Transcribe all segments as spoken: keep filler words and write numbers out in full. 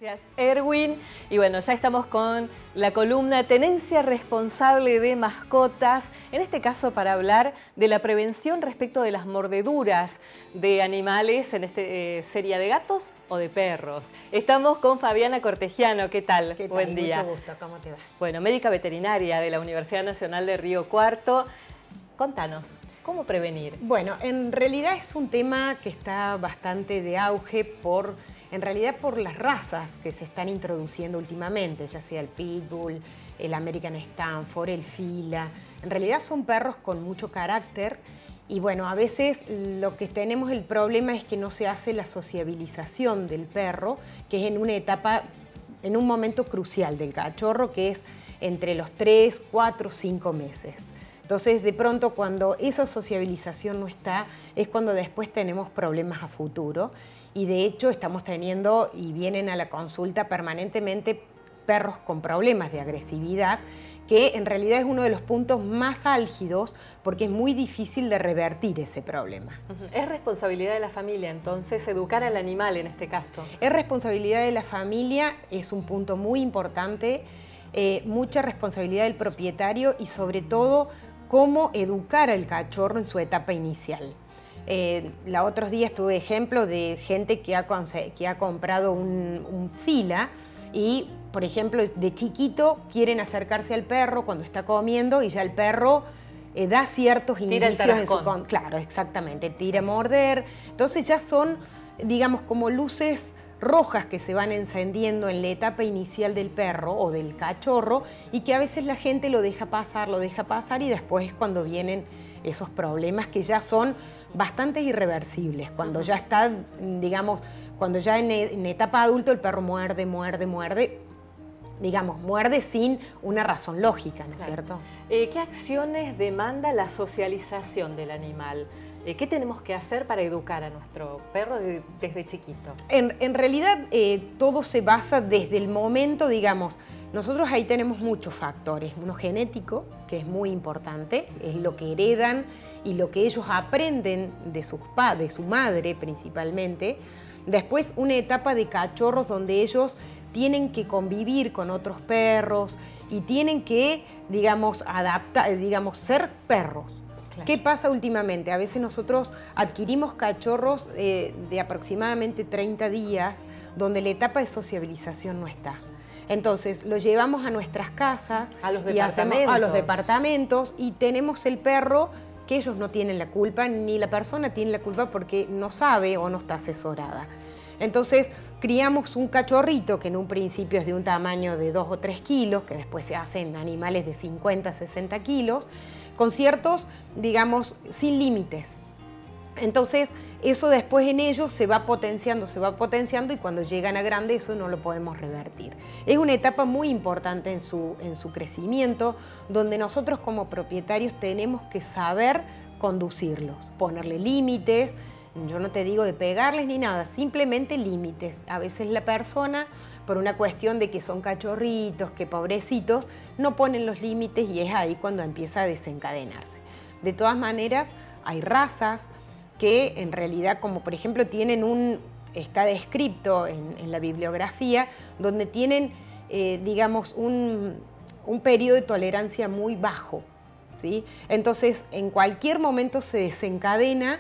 Gracias, Erwin. Y bueno, ya estamos con la columna Tenencia Responsable de Mascotas, en este caso para hablar de la prevención respecto de las mordeduras de animales, en este eh, serie de gatos o de perros. Estamos con Fabiana Cortegiano. ¿Qué tal? ¿Qué tal? Buen día. Mucho gusto, ¿cómo te va? Bueno, médica veterinaria de la Universidad Nacional de Río Cuarto. Contanos, ¿cómo prevenir? Bueno, en realidad es un tema que está bastante de auge por... En realidad por las razas que se están introduciendo últimamente, ya sea el Pitbull, el American Stanford, el Fila. En realidad son perros con mucho carácter y bueno, a veces lo que tenemos el problema es que no se hace la sociabilización del perro, que es en una etapa, en un momento crucial del cachorro, que es entre los tres, cuatro, cinco meses. Entonces, de pronto, cuando esa sociabilización no está, es cuando después tenemos problemas a futuro. Y de hecho, estamos teniendo, y vienen a la consulta permanentemente, perros con problemas de agresividad, que en realidad es uno de los puntos más álgidos, porque es muy difícil de revertir ese problema. Es responsabilidad de la familia, entonces, educar al animal en este caso. Es responsabilidad de la familia, es un punto muy importante, eh, mucha responsabilidad del propietario y sobre todo, cómo educar al cachorro en su etapa inicial. Eh, la otros días tuve ejemplo de gente que ha, que ha comprado un, un Fila y, por ejemplo, de chiquito quieren acercarse al perro cuando está comiendo y ya el perro eh, da ciertos tira indicios en su... Con, claro, exactamente, tira a morder. Entonces ya son, digamos, como luces rojas que se van encendiendo en la etapa inicial del perro o del cachorro y que a veces la gente lo deja pasar, lo deja pasar y después es cuando vienen esos problemas que ya son bastante irreversibles, cuando ya está, digamos, cuando ya en, en etapa adulto el perro muerde, muerde, muerde, digamos, muerde sin una razón lógica, ¿no es claro. cierto? Eh, ¿Qué acciones demanda la socialización del animal? ¿Qué tenemos que hacer para educar a nuestro perro desde, desde chiquito? En, en realidad eh, todo se basa desde el momento, digamos, nosotros ahí tenemos muchos factores. Uno genético, que es muy importante, es lo que heredan y lo que ellos aprenden de, sus pa de su madre principalmente. Después una etapa de cachorros donde ellos tienen que convivir con otros perros y tienen que, digamos, adaptar, digamos, ser perros. Claro. ¿Qué pasa últimamente? A veces nosotros adquirimos cachorros eh, de aproximadamente treinta días donde la etapa de sociabilización no está. Entonces, lo llevamos a nuestras casas, a los y hacemos, a los departamentos y tenemos el perro que ellos no tienen la culpa, ni la persona tiene la culpa porque no sabe o no está asesorada. Entonces, criamos un cachorrito que en un principio es de un tamaño de dos o tres kilos, que después se hacen animales de cincuenta, sesenta kilos, con ciertos, digamos, sin límites. Entonces, eso después en ellos se va potenciando, se va potenciando y cuando llegan a grande eso no lo podemos revertir. Es una etapa muy importante en su, en su crecimiento, donde nosotros como propietarios tenemos que saber conducirlos, ponerle límites. Yo no te digo de pegarles ni nada, simplemente límites. A veces la persona, por una cuestión de que son cachorritos, que pobrecitos, no ponen los límites y es ahí cuando empieza a desencadenarse. De todas maneras, hay razas que en realidad, como por ejemplo tienen un, está descrito en, en la bibliografía, donde tienen, eh, digamos, un, un periodo de tolerancia muy bajo, ¿sí? Entonces, en cualquier momento se desencadena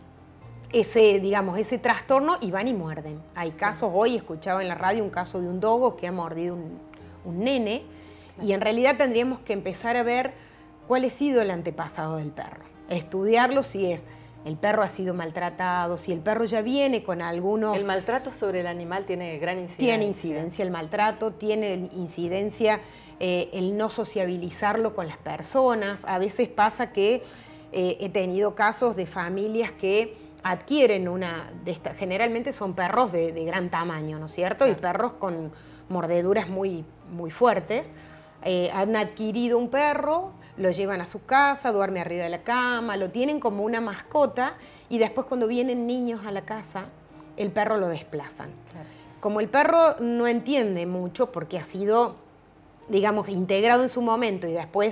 ese, digamos, ese trastorno y van y muerden. Hay casos, hoy escuchaba en la radio un caso de un dogo que ha mordido un, un nene, y en realidad tendríamos que empezar a ver cuál ha sido el antepasado del perro, estudiarlo si es... El perro ha sido maltratado, si el perro ya viene con algunos... El maltrato sobre el animal tiene gran incidencia. Tiene incidencia el maltrato, tiene incidencia eh, el no sociabilizarlo con las personas. A veces pasa que eh, he tenido casos de familias que adquieren una... De esta, generalmente son perros de, de gran tamaño, ¿no es cierto? Claro. Y perros con mordeduras muy, muy fuertes. Eh, han adquirido un perro, lo llevan a su casa, duerme arriba de la cama, lo tienen como una mascota y después cuando vienen niños a la casa, el perro lo desplazan. Claro. Como el perro no entiende mucho porque ha sido, digamos, integrado en su momento y después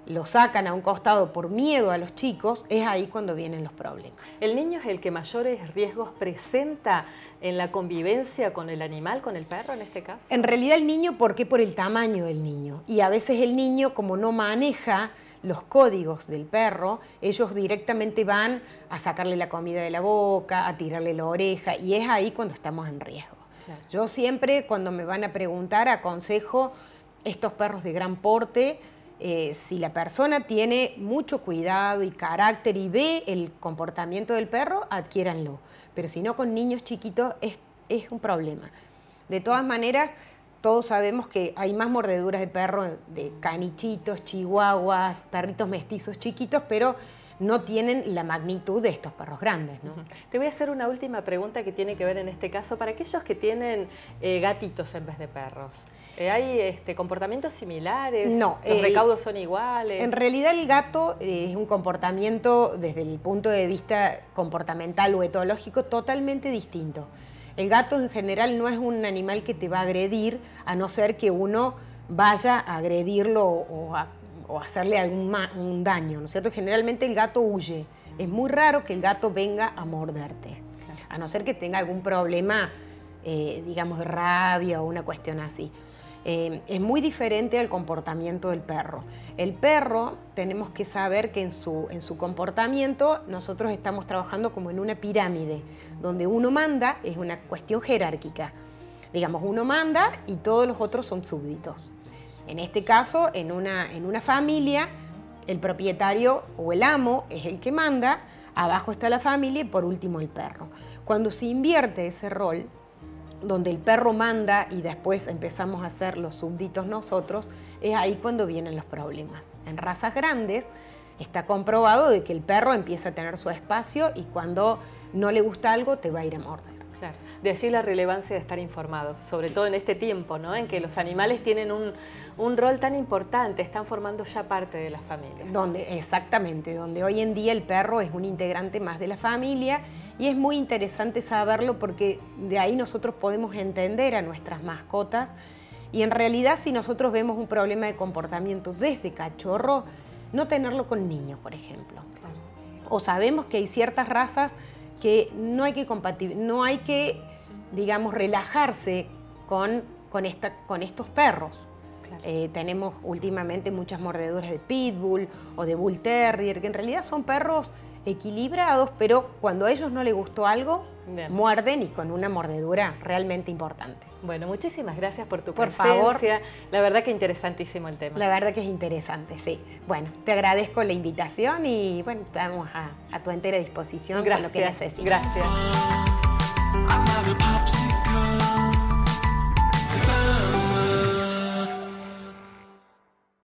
lo sacan a un costado por miedo a los chicos, es ahí cuando vienen los problemas. ¿El niño es el que mayores riesgos presenta en la convivencia con el animal, con el perro en este caso? En realidad el niño, ¿por qué? Por el tamaño del niño. Y a veces el niño, como no maneja los códigos del perro, ellos directamente van a sacarle la comida de la boca, a tirarle la oreja, y es ahí cuando estamos en riesgo. Claro. Yo siempre, cuando me van a preguntar, aconsejo estos perros de gran porte. Eh, si la persona tiene mucho cuidado y carácter y ve el comportamiento del perro, adquiéranlo. Pero si no, con niños chiquitos es, es un problema. De todas maneras, todos sabemos que hay más mordeduras de perro, de canichitos, chihuahuas, perritos mestizos chiquitos, pero no tienen la magnitud de estos perros grandes, ¿no? Te voy a hacer una última pregunta que tiene que ver en este caso para aquellos que tienen eh, gatitos en vez de perros. Eh, ¿Hay este, comportamientos similares? No. ¿Los eh, recaudos son iguales? En realidad el gato eh, es un comportamiento desde el punto de vista comportamental o etológico totalmente distinto. El gato en general no es un animal que te va a agredir, a no ser que uno vaya a agredirlo o a o hacerle algún un daño, ¿no es cierto? Generalmente el gato huye. Es muy raro que el gato venga a morderte, claro, a no ser que tenga algún problema, eh, digamos, de rabia o una cuestión así. Eh, es muy diferente al comportamiento del perro. El perro, tenemos que saber que en su, en su comportamiento nosotros estamos trabajando como en una pirámide, donde uno manda, es una cuestión jerárquica. Digamos, uno manda y todos los otros son súbditos. En este caso, en una, en una familia, el propietario o el amo es el que manda, abajo está la familia y por último el perro. Cuando se invierte ese rol, donde el perro manda y después empezamos a ser los súbditos nosotros, es ahí cuando vienen los problemas. En razas grandes está comprobado de que el perro empieza a tener su espacio y cuando no le gusta algo te va a ir a morder. Claro. De allí la relevancia de estar informados, sobre todo en este tiempo, ¿no? En que los animales tienen un, un rol tan importante, están formando ya parte de las familias. Donde, exactamente, donde hoy en día el perro es un integrante más de la familia y es muy interesante saberlo porque de ahí nosotros podemos entender a nuestras mascotas y en realidad si nosotros vemos un problema de comportamiento desde cachorro, no tenerlo con niños, por ejemplo. Claro. O sabemos que hay ciertas razas que no hay que compatibil- no hay que, digamos, relajarse con, con, esta, con estos perros. Claro. Eh, tenemos últimamente muchas mordeduras de pitbull o de bull terrier, que en realidad son perros equilibrados, pero cuando a ellos no les gustó algo, bien, muerden y con una mordedura realmente importante. Bueno, muchísimas gracias por tu por presencia. Favor. La verdad que interesantísimo el tema. La verdad que es interesante, sí. Bueno, te agradezco la invitación y bueno, estamos a, a tu entera disposición gracias, con lo que necesites. Gracias.